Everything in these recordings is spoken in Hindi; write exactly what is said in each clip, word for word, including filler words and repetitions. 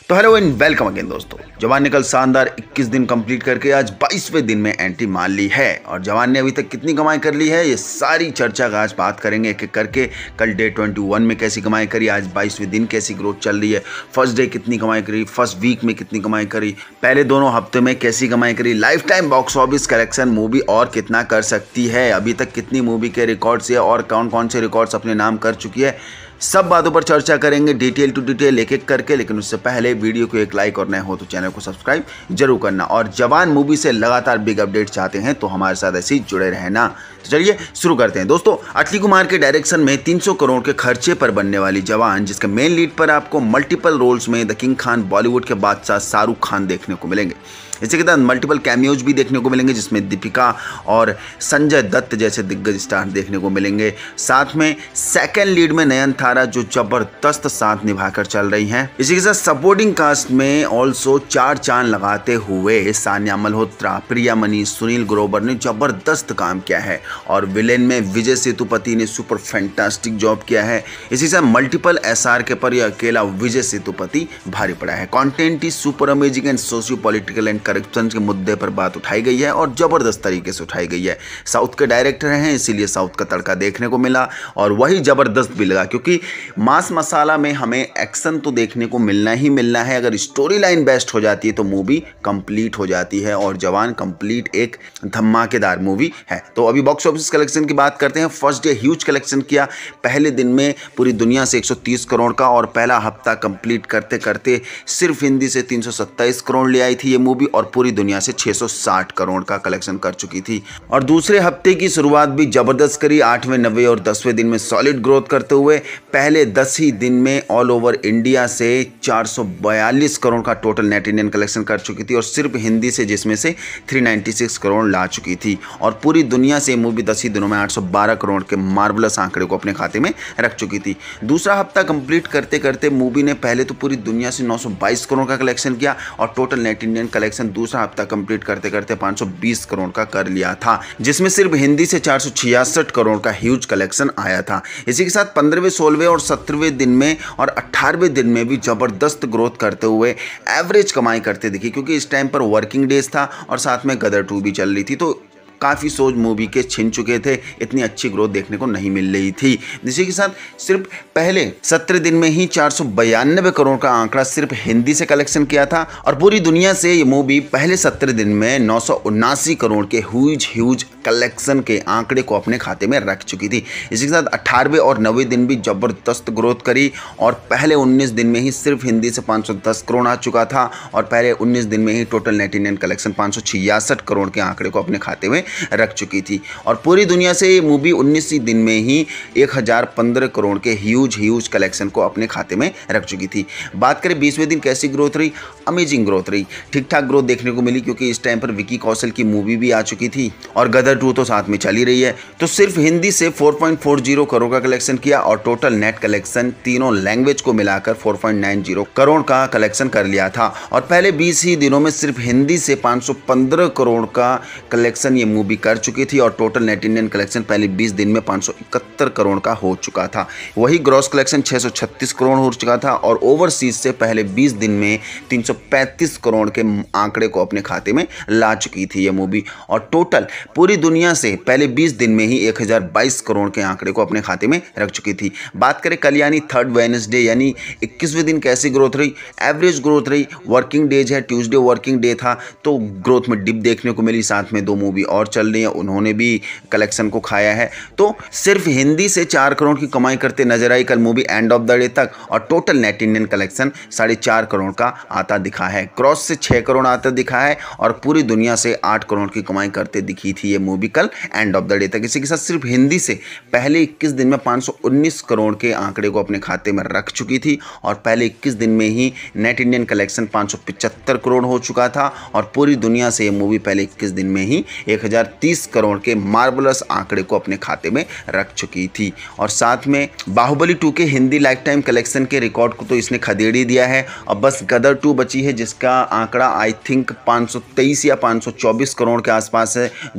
तो हेलो एंड वेलकम अगेन दोस्तों। जवान ने कल शानदार इक्कीस दिन कंप्लीट करके आज बाईसवें दिन में एंट्री मान ली है। और जवान ने अभी तक कितनी कमाई कर ली है, ये सारी चर्चा का आज बात करेंगे एक एक करके। कल डे इक्कीस में कैसी कमाई करी, आज बाईसवें दिन कैसी ग्रोथ चल रही है, फर्स्ट डे कितनी कमाई करी, फर्स्ट वीक में कितनी कमाई करी, पहले दोनों हफ्ते में कैसी कमाई करी, lifetime box office collection movie और कितना कर सकती है, अभी तक कितनी मूवी के रिकॉर्ड्स है और कौन कौन से रिकॉर्ड्स अपने नाम कर चुकी है, सब बातों पर चर्चा करेंगे डिटेल टू डिटेल एक एक करके। लेकिन उससे पहले वीडियो को एक लाइक और नए हो तो चैनल को सब्सक्राइब जरूर करना। और जवान मूवी से लगातार बिग अपडेट चाहते हैं तो हमारे साथ ऐसे ही जुड़े रहना। तो चलिए शुरू करते हैं दोस्तों। अटली कुमार के डायरेक्शन में तीन सौ करोड़ के खर्चे पर बनने वाली जवान, जिसके मेन लीड पर आपको मल्टीपल रोल्स में द किंग खान, बॉलीवुड के बादशाह शाहरुख खान देखने को मिलेंगे। इसी के साथ मल्टीपल कैमियोज भी देखने को मिलेंगे, जिसमें दीपिका और संजय दत्त जैसे दिग्गज स्टार देखने को मिलेंगे। साथ में सेकंड लीड में नयनतारा, जो जबरदस्त साथ निभाकर चल रही हैं। इसी के साथ सपोर्टिंग कास्ट में ऑल्सो चार चांद लगाते हुए सानिया मल्होत्रा, प्रिया मनीष, सुनील ग्रोवर ने जबरदस्त काम किया है। और विलेन में विजय सेतुपति ने सुपर फैंटास्टिक जॉब किया है। इसी से मल्टीपल एस आर के पर यह अकेला विजय सेतुपति भारी पड़ा है। कॉन्टेंट ही super amazing and socio political and corruption के मुद्दे पर बात उठाई गई है और जबरदस्त तरीके से उठाई गई है। साउथ के डायरेक्टर हैं, इसीलिए साउथ का तड़का देखने को मिला और वही जबरदस्त भी लगा, क्योंकि मास मसाला में हमें एक्शन तो देखने को मिलना ही मिलना है। अगर स्टोरी लाइन बेस्ट हो जाती है तो मूवी कंप्लीट हो जाती है और जवान कंप्लीट एक धमाकेदार मूवी है। तो अभी बॉक्स ऑफिस कलेक्शन की बात करते हैं। फर्स्ट डे ह्यूज कलेक्शन किया, पहले दिन में पूरी दुनिया से एक सौ तीस करोड़ का, और पहला हफ्ता कंप्लीट करते करते सिर्फ हिंदी से तीन सौ सत्ताईस करोड़ ले आई थी ये मूवी और पूरी दुनिया से छह सौ साठ करोड़ का कलेक्शन कर चुकी थी। और दूसरे हफ्ते की शुरुआत भी जबरदस्त करी, आठवें, नवें और दसवें दिन में सॉलिड ग्रोथ करते हुए पहले दस ही दिन में ऑल ओवर इंडिया से चार सौ बयालीस करोड़ का टोटल नेट इंडियन कलेक्शन कर चुकी थी, और सिर्फ हिंदी से जिसमें से तीन सौ छियानवे करोड़ ला चुकी थी। और पूरी दुनिया से मूवी दस ही दिनों में आठ सौ बारह करोड़ के मार्वलस आंकड़े को अपने खाते में रख चुकी थी। दूसरा हफ्ता कंप्लीट करते करते मूवी ने पहले तो पूरी दुनिया से नौ सौ बाईस करोड़ का कलेक्शन किया और टोटल नेट इंडियन कलेक्शन दूसरा हफ्ता कंप्लीट करते करते पाँच सौ बीस करोड़ का कर लिया था, जिसमें सिर्फ हिंदी से चार सौ छियासठ करोड़ का ह्यूज कलेक्शन आया था। इसी के साथ पंद्रहवें, सोलहवें और सत्रहवें दिन में और अठारहवें दिन में भी जबरदस्त ग्रोथ करते हुए एवरेज कमाई करते दिखी, क्योंकि इस टाइम पर वर्किंग डेज था और साथ में गदर टू भी चल रही थी, तो काफ़ी सोच मूवी के छिन चुके थे, इतनी अच्छी ग्रोथ देखने को नहीं मिल रही थी। इसी के साथ सिर्फ पहले सत्रह दिन में ही चार सौ बयानबे करोड़ का आंकड़ा सिर्फ हिंदी से कलेक्शन किया था, और पूरी दुनिया से ये मूवी पहले सत्रह दिन में नौ सौ उन्नासी करोड़ के ह्यूज ह्यूज कलेक्शन के आंकड़े को अपने खाते में रख चुकी थी। इसी के साथ अठारहवें और नवे दिन भी जबरदस्त ग्रोथ करी और पहले उन्नीस दिन में ही सिर्फ हिंदी से पाँच सौ दस करोड़ आ चुका था, और पहले उन्नीस दिन में ही टोटल नेट इंडियन कलेक्शन पाँच सौ छियासठ करोड़ के आंकड़े को अपने खाते में रख चुकी थी। और पूरी दुनिया से ये मूवी उन्नीस ही दिन में ही एक हज़ार पंद्रह करोड़ के ह्यूज ह्यूज कलेक्शन को अपने खाते में रख चुकी थी। बात करें बीसवें दिन कैसी ग्रोथ रही, अमेजिंग ग्रोथ रही, ठीक ठाक ग्रोथ देखने को मिली, क्योंकि इस टाइम पर विकी कौशल की मूवी भी आ चुकी थी और गदर टू तो साथ में चली रही है। तो सिर्फ हिंदी से चार पॉइंट चार शून्य करोड़ का कलेक्शन किया और टोटल नेट कलेक्शन तीनों लैंग्वेज को मिलाकर चार पॉइंट नौ शून्य करोड़ का कलेक्शन कर लिया था। और पहले बीस ही दिनों में सिर्फ हिंदी से पाँच सौ पंद्रह करोड़ का कलेक्शन ये मूवी कर चुकी थी, और टोटल नेट इंडियन कलेक्शन पहले बीस दिन में पाँच सौ इकहत्तर करोड़ का हो चुका था। वही ग्रॉस कलेक्शन छह सौ छत्तीस करोड़ हो चुका था, और ओवरसीज से पहले बीस दिन में तीन सौ पैंतीस करोड़ के आंकड़े को अपने खाते में ला चुकी थी ये मूवी। और टोटल पूरी दुनिया से पहले बीस दिन में ही एक हज़ार बाईस करोड़ के आंकड़े को अपने खाते में रख चुकी थी। बात करें कल यानी थर्ड वेडनेसडे यानी इक्कीसवें दिन कैसी ग्रोथ रही, एवरेज ग्रोथ रही। वर्किंग डेज है, ट्यूसडे वर्किंग डे था तो ग्रोथ में डिप देखने को मिली, साथ में दो मूवी और चल रही है, उन्होंने भी कलेक्शन को खाया है। तो सिर्फ हिंदी से चार करोड़ की कमाई करते नजर आई कल movie end of the day तक, और टोटल नेट इंडियन कलेक्शन साढ़े चार करोड़ का आता दिखा है। क्रॉस से छः करोड़ आता दिखा है और पूरी दुनिया से आठ करोड़ की कमाई करते दिखी थी ये मूवी कल एंड ऑफ द डे तक। इसी के साथ सिर्फ हिंदी से पहले इक्कीस दिन में पाँच सौ उन्नीस करोड़ के आंकड़े को अपने खाते में रख चुकी थी, और पहले इक्कीस दिन में ही नेट इंडियन कलेक्शन पाँच सौ पचहत्तर करोड़ हो चुका था, और पूरी दुनिया से ये मूवी पहले इक्कीस दिन में ही एक हज़ार तीस करोड़ के मार्वलस आंकड़े को अपने खाते में रख चुकी थी। और साथ में बाहुबली टू के हिंदी लाइफ टाइम कलेक्शन के रिकॉर्ड को तो इसने खदेड़ ही दिया है। अब बस गदर टू बची है, जिसका आंकड़ा आई थिंक पाँच सौ तेईस या पाँच सौ चौबीस करोड़ के आसपास है, जो आने वाले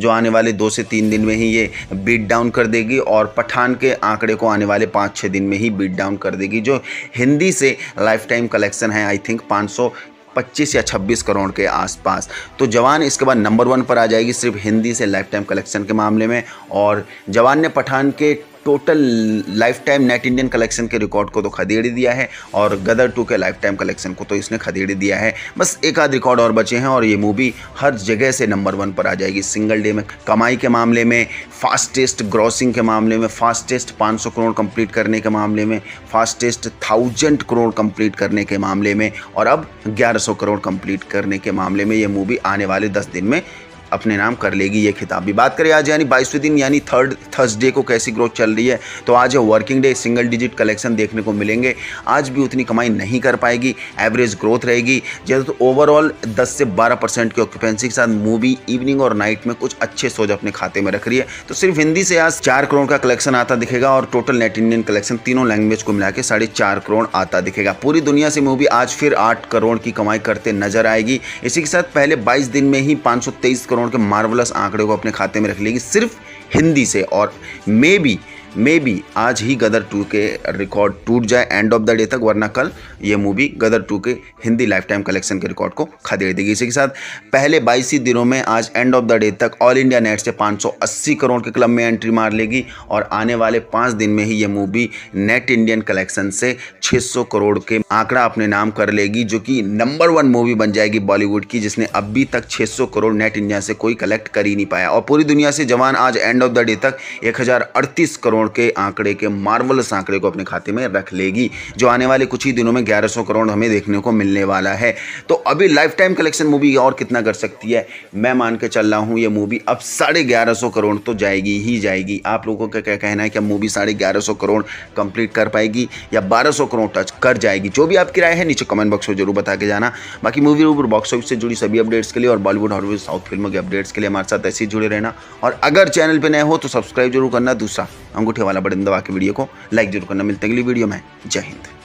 वाले दो से तीन दिन में ही ये बीट डाउन कर देगी और पठान के आंकड़े को आने वाले पाँच छः दिन में ही बीट डाउन कर देगी। जो हिंदी से लाइफ टाइम कलेक्शन है आई थिंक पाँच सौ पच्चीस या छब्बीस करोड़ के आसपास। तो जवान इसके बाद नंबर वन पर आ जाएगी सिर्फ हिंदी से लाइफ टाइम कलेक्शन के मामले में। और जवान ने पठान के total lifetime net Indian collection के रिकॉर्ड को तो खदेड़ ही दिया है और गदर टू के लाइफ टाइम कलेक्शन को तो इसने खदेड़ दिया है। बस एक आध रिकॉर्ड और बचे हैं और ये मूवी हर जगह से नंबर वन पर आ जाएगी। सिंगल डे में कमाई के मामले में, फास्टेस्ट ग्रॉसिंग के मामले में, फास्टेस्ट पाँच सौ करोड़ कंप्लीट करने के मामले में, फास्टेस्ट थाउजेंड करोड़ कंप्लीट करने के मामले में और अब ग्यारह सौ करोड़ कंप्लीट करने के मामले में ये मूवी आने वाले दस दिन में अपने नाम कर लेगी ये खिताब भी। बात करें आज यानी बाईसवें दिन यानी थर्ड थर्सडे को कैसी ग्रोथ चल रही है, तो आज है working day, single digit collection देखने को मिलेंगे। आज भी उतनी कमाई नहीं कर पाएगी, एवरेज ग्रोथ रहेगी। जैसे तो ओवरऑल दस से बारह परसेंट की ऑक्यूपेंसी के साथ मूवी इवनिंग और नाइट में कुछ अच्छे सोच अपने खाते में रख रही है। तो सिर्फ हिंदी से आज चार करोड़ का कलेक्शन आता दिखेगा और टोटल नेट इंडियन कलेक्शन तीनों लैंग्वेज को मिला के साढ़े चार करोड़ आता दिखेगा। पूरी दुनिया से मूवी आज फिर आठ करोड़ की कमाई करते नजर आएगी। इसी के साथ पहले बाईस दिन में ही पाँच सौ तेईस करोड़ के मार्वलस आंकड़े को अपने खाते में रख लेगी सिर्फ हिंदी से। और मे बी मे बी आज ही गदर टू के रिकॉर्ड टूट जाए एंड ऑफ द डे तक, वरना कल ये मूवी गदर टू के हिंदी लाइफ टाइम कलेक्शन के रिकॉर्ड को खदेड़ देगी। इसी के साथ पहले बाईस ही दिनों में आज एंड ऑफ द डे तक ऑल इंडिया नेट से पाँच सौ अस्सी करोड़ के क्लब में एंट्री मार लेगी और आने वाले पाँच दिन में ही ये मूवी नेट इंडियन कलेक्शन से छः सौ करोड़ के आंकड़ा अपने नाम कर लेगी, जो कि नंबर वन मूवी बन जाएगी बॉलीवुड की, जिसने अभी तक छः सौ करोड़ नेट इंडिया से कोई कलेक्ट कर ही नहीं पाया। और पूरी दुनिया से जवान आज एंड ऑफ द डे तक एक हज़ार अड़तीस करोड़ के आंकड़े के मार्वलस आंकड़े को अपने खाते में रख लेगी, जो आने वाले कुछ ही दिनों में ग्यारह सौ करोड़ हमें देखने को मिलने वाला है। तो अभी लाइफ टाइम कलेक्शन मूवी और कितना कर सकती है, मैं मान के चल रहा हूं ये मूवी अब साढ़े ग्यारह सौ करोड़ तो जाएगी ही जाएगी। आप लोगों का क्या कहना है, क्या मूवी साढ़े ग्यारह सौ करोड़ कंप्लीट कर पाएगी या बारह सौ करोड़ टच कर जाएगी? जो भी आपकी राय है नीचे कमेंट बॉक्स में जरूर बता के जाना। बाकी मूवी रूबर बॉक्स ऑफिस से जुड़ी सभी अपडेट्स के लिए और बॉलीवुड हॉलीवुड साउथ फिल्मों के अपडेट्स के लिए हमारे साथ ऐसे ही जुड़े रहना। और अगर चैनल पर नए हो तो सब्सक्राइब जरूर करना। दूसरा अंगूठे वाला बटन दबा के वीडियो को लाइक जरूर करना। मिलते हैं अगली वीडियो में। जय हिंद।